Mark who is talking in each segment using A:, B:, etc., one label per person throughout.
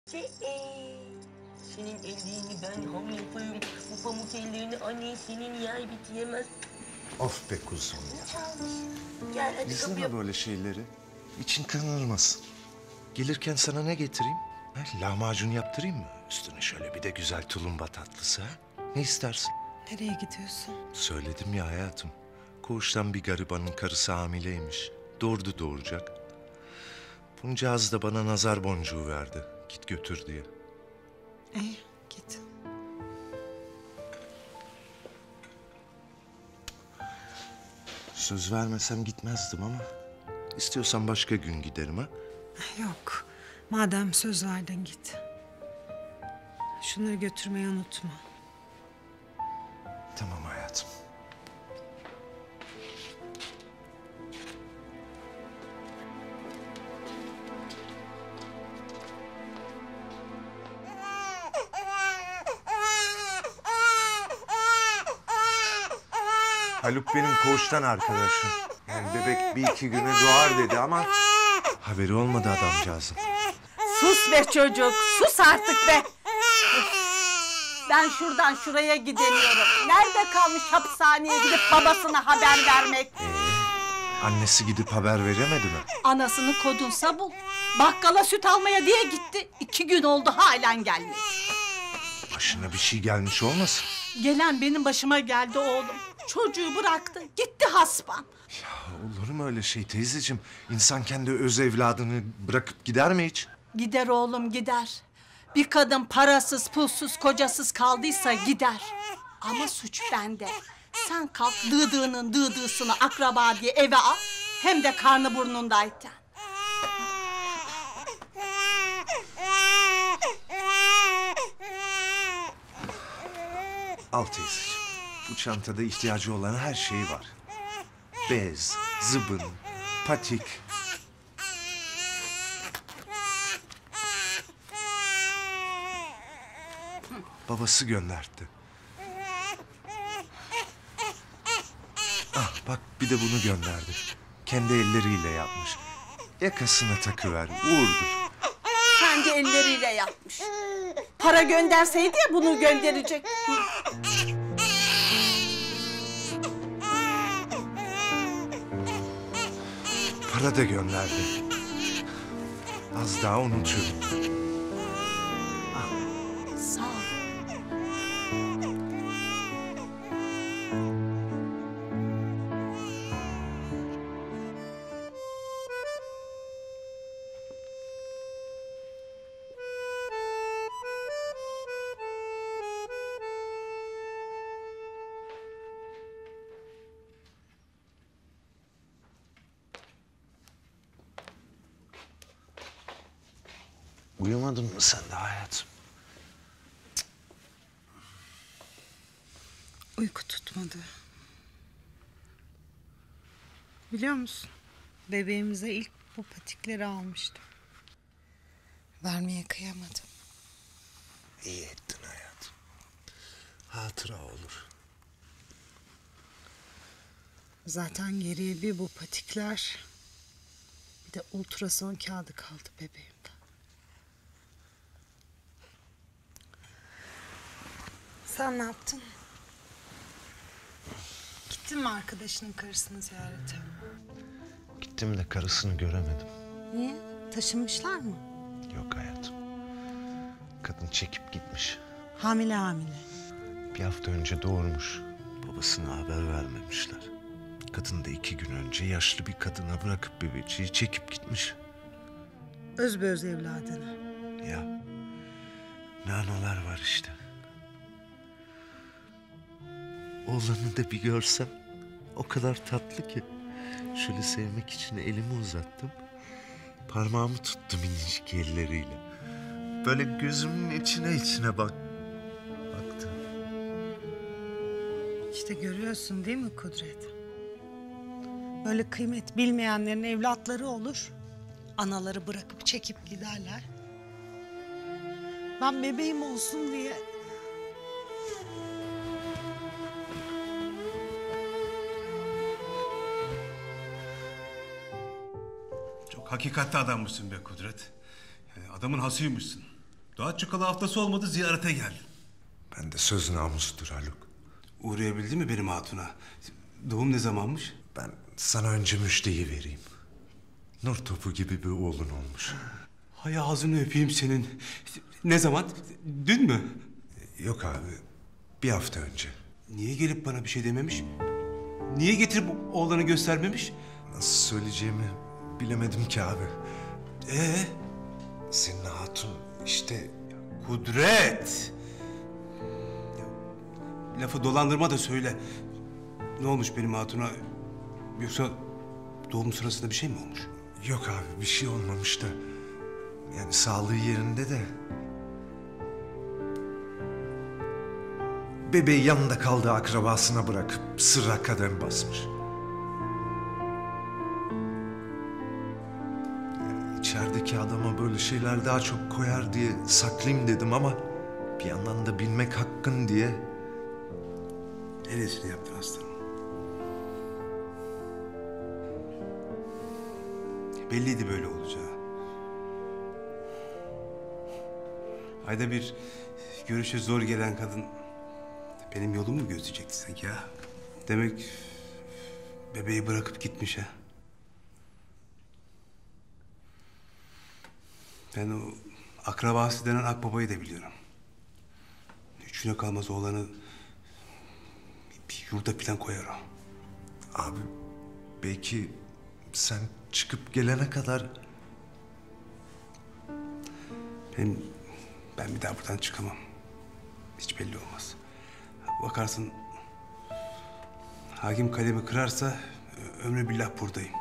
A: Senin ellerini ben ham yaparım. Bu pamuk ellerini anne senin yer bitiremez.
B: Of be kuzum ya.
A: Çalmış. Gel hadi
B: İzleme
A: kapıya.
B: böyle şeyleri. İçin kırılmasın. Gelirken sana ne getireyim? Ha, lahmacun yaptırayım mı? Üstüne şöyle bir de güzel tulumba tatlısı ha? Ne istersin?
C: Nereye gidiyorsun?
B: Söyledim ya hayatım. Koğuştan bir garibanın karısı hamileymiş. Doğuracak. Buncağız da bana nazar boncuğu verdi. Git götür diye.
C: İyi, git.
B: Söz vermesem gitmezdim ama... istiyorsan başka gün giderim ha?
C: Yok, madem söz verdin git. Şunları götürmeyi unutma.
B: Tamam hayatım. Haluk benim koğuştan arkadaşım. Yani bebek bir iki güne doğar dedi ama... haberi olmadı adamcağızın.
D: Sus be çocuk, sus artık be. Ben şuradan şuraya gidemiyorum. Nerede kalmış hapishaneye gidip babasına haber vermek?
B: Annesi gidip haber veremedi mi?
D: Anasını kodunsa bul. Bakkala süt almaya diye gitti. 2 gün oldu halen gelmedi.
B: Başına bir şey gelmiş olmasın?
D: Gelen benim başıma geldi oğlum. Çocuğu bıraktı, gitti hasbam.
B: Ya olur mu öyle şey teyzeciğim? İnsan kendi öz evladını bırakıp gider mi hiç?
D: Gider oğlum gider. Bir kadın parasız, pulsuz, kocasız kaldıysa gider. Ama suç bende. Sen kalk dıdığının dıdığısını akraba diye eve al. Hem de karnı burnundayken.
B: Al teyzeciğim. Bu çantada ihtiyacı olan her şey var. Bez, zıbın, patik. Babası gönderdi. Ah bak bir de bunu gönderdi. Kendi elleriyle yapmış. Yakasına takıver, uğurdur.
D: Kendi elleriyle yapmış. Para gönderseydi ya bunu gönderecek.
B: Para da gönderdi. Az daha unutuyorum.
D: Sağ ol.
B: Uyumadın mı sen de hayatım?
C: Uyku tutmadı. Biliyor musun? Bebeğimize ilk bu patikleri almıştım. Vermeye kıyamadım.
B: İyi ettin hayatım. Hatıra olur.
C: Zaten geriye bir bu patikler... bir de ultrason kağıdı kaldı bebeğimden. Sen ne yaptın? Gittin mi arkadaşının karısını ziyarete?
B: Gittim de karısını göremedim.
C: Niye? Taşınmışlar mı?
B: Yok hayatım. Kadın çekip gitmiş.
C: Hamile hamile.
B: Bir hafta önce doğurmuş. Babasına haber vermemişler. Kadın da 2 gün önce yaşlı bir kadına bırakıp bebeği çekip gitmiş.
C: Özbeöz evladını.
B: Ya ne analar var işte. Oğlanı da bir görsem o kadar tatlı ki. Şöyle sevmek için elimi uzattım. Parmağımı tuttu minicik elleriyle. Böyle gözümün içine baktı.
C: İşte görüyorsun değil mi Kudret? Böyle kıymet bilmeyenlerin evlatları olur. Anaları bırakıp çekip giderler. Ben bebeğim olsun diye...
E: Çok hakikatli adammışsın be Kudret. Yani adamın hasıymışsın. Daha çıkalı haftası olmadı ziyarete geldim.
B: Ben de söz namusudur Haluk.
F: Uğrayabildi mi benim hatuna? Doğum ne zamanmış?
B: Ben sana önce müjdeyi vereyim. Nur topu gibi bir oğlun olmuş.
F: Hay ağzını öpeyim senin. Ne zaman? Dün mü?
B: Yok abi, bir hafta önce.
F: Niye gelip bana bir şey dememiş? Niye getirip oğlanı göstermemiş?
B: Nasıl söyleyeceğimi bilemedim ki abi.
F: Ee,
B: Senin hatun işte...
F: Kudret! Lafı dolandırma da söyle. Ne olmuş benim hatuna? Yoksa doğum sırasında bir şey mi olmuş?
B: Yok abi, bir şey olmamış da... Yani sağlığı yerinde de... Bebeği yanında kaldığı akrabasına bırakıp sırra kadem basmış. İçerideki adama böyle şeyler daha çok koyar diye saklayayım dedim ama... Bir yandan da bilmek hakkın diye...
F: En iyisini yaptın aslanım. Belliydi böyle olacağı. Ayda bir görüşe zor gelen kadın benim yolumu mu gözleyecekti sanki ha? Demek bebeği bırakıp gitmiş ha? Ben o akrabası denen Akbaba'yı da biliyorum. 3 güne kalmaz oğlanı bir yurda falan koyar o.
B: Abi belki sen çıkıp gelene kadar...
F: Ben bir daha buradan çıkamam. Hiç belli olmaz. Bakarsın hakim kalemi kırarsa ömrü billah buradayım.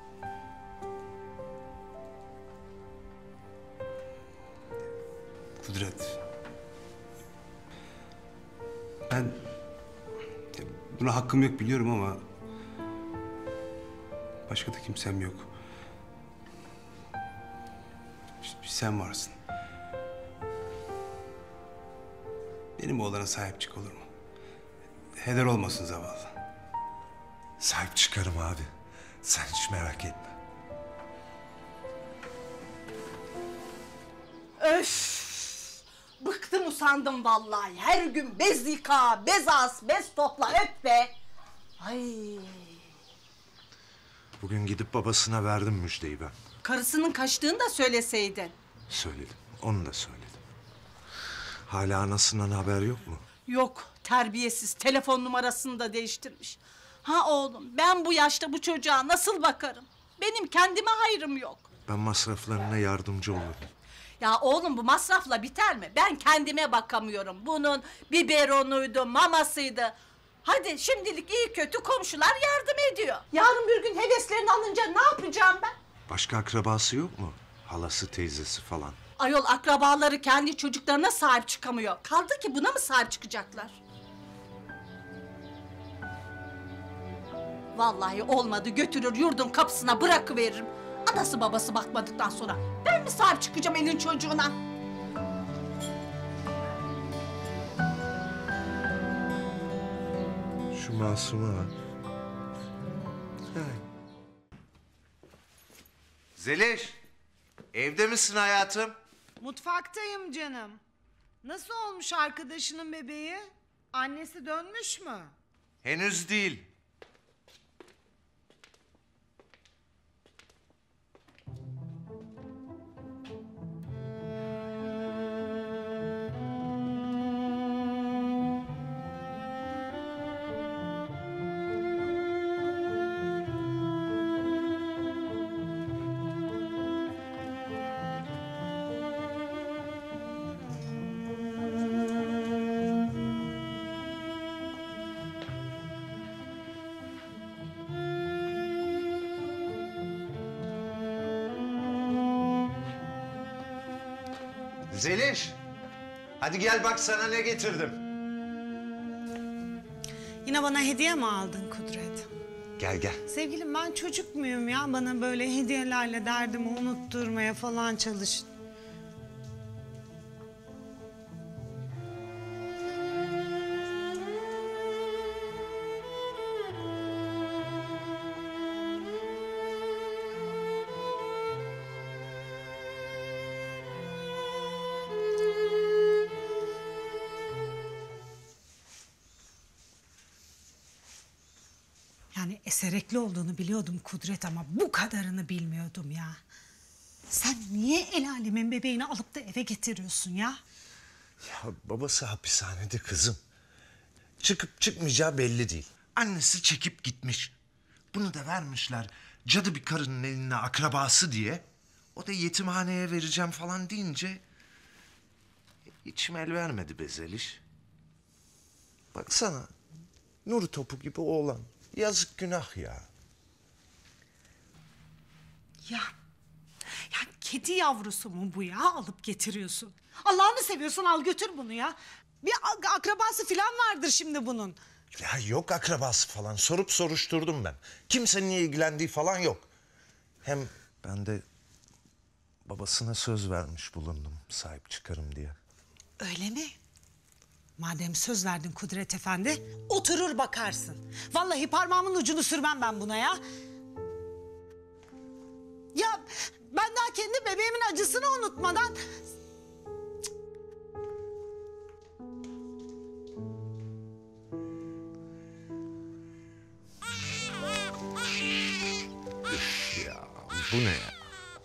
F: Kudret. Ben buna hakkım yok biliyorum ama başka da kimsem yok. Sen varsın. Benim oğlana sahip çık olur mu? Heder olmasın zavallı.
B: Sahip çıkarım abi. Sen hiç merak etme.
D: Öf! Bıktım usandım vallahi. Her gün bez yıka, bez as, bez topla, öp be. Ay.
B: Bugün gidip babasına verdim müjdeyi ben.
D: Karısının kaçtığını da söyleseydin.
B: Söyledim. Onu da söyledim. Hala anasından haber yok mu?
D: Yok, terbiyesiz. Telefon numarasını da değiştirmiş. Ha oğlum, ben bu yaşta bu çocuğa nasıl bakarım? Benim kendime hayrım yok.
B: Ben masraflarına yardımcı olurum.
D: Ya oğlum bu masrafla biter mi? Ben kendime bakamıyorum. Bunun biberonuydu, mamasıydı. Hadi şimdilik iyi kötü komşular yardım ediyor. Yarın bir gün heveslerini alınca ne yapacağım ben?
B: Başka akrabası yok mu? Halası, teyzesi falan.
D: Ayol akrabaları kendi çocuklarına sahip çıkamıyor. Kaldı ki buna mı sahip çıkacaklar? Vallahi olmadı götürür yurdun kapısına bırakıveririm. Anası babası bakmadıktan sonra ben mi sahip çıkacağım elin çocuğuna?
B: Şu masuma bak. Zeliş, evde misin hayatım?
C: Mutfaktayım canım. Nasıl olmuş arkadaşının bebeği? Annesi dönmüş mü?
B: Henüz değil. Zeliş, hadi gel bak sana ne getirdim.
C: Yine bana hediye mi aldın Kudret?
B: Gel gel.
C: Sevgilim ben çocuk muyum ya? Bana böyle hediyelerle derdimi unutturmaya falan çalış. Yani eserekli olduğunu biliyordum Kudret ama bu kadarını bilmiyordum ya. Sen niye el alemin bebeğini alıp da eve getiriyorsun ya?
B: Ya babası hapishanede kızım. Çıkıp çıkmayacağı belli değil. Annesi çekip gitmiş. Bunu da vermişler cadı bir karının eline akrabası diye. O da yetimhaneye vereceğim falan deyince... içim el vermedi be Zeliş. Baksana, nur topu gibi oğlan. Yazık günah ya.
C: Ya kedi yavrusu mu bu ya alıp getiriyorsun? Allah'ını seviyorsan al götür bunu ya. Bir akrabası falan vardır şimdi bunun.
B: Ya yok akrabası falan. Sorup soruşturdum ben. Kimsenin ilgilendiği falan yok. Hem ben de babasına söz vermiş bulundum sahip çıkarım diye.
C: Öyle mi? Madem söz verdin Kudret Efendi, oturur bakarsın. Vallahi parmağımın ucunu sürmem ben buna ya. Ya ben daha kendi bebeğimin acısını unutmadan...
B: Ya bu ne ya?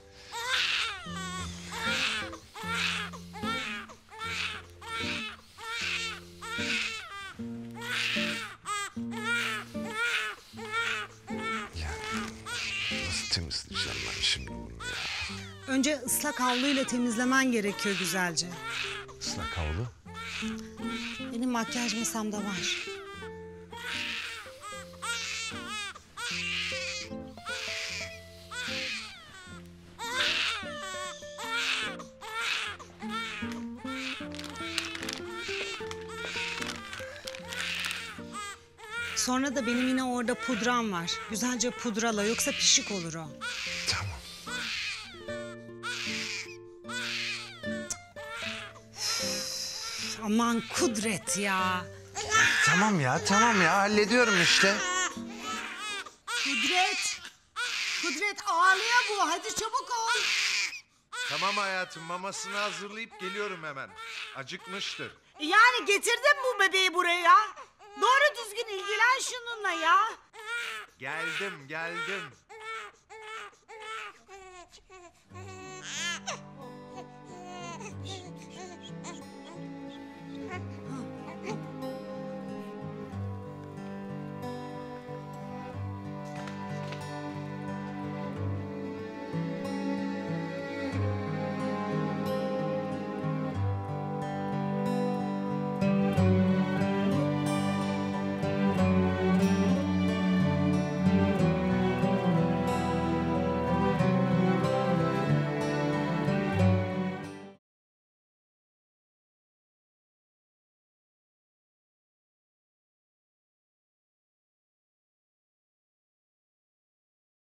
B: Nasıl temizleyeceğim ben şimdi bunu ya?
C: Önce ıslak havluyla temizlemen gerekiyor güzelce.
B: Islak havlu.
C: Benim makyaj masamda var. Sonra da benim yine orada pudram var. Güzelce pudrala yoksa pişik olur o.
B: Tamam.
C: Aman Kudret ya.
B: Tamam ya hallediyorum işte.
C: Kudret ağlıyor bu. Hadi çabuk ol.
B: Tamam hayatım mamasını hazırlayıp geliyorum hemen. Acıkmıştır.
C: Yani getirdin bu bebeği buraya. Doğru düzgün ilgilen şununla ya.
B: Geldim.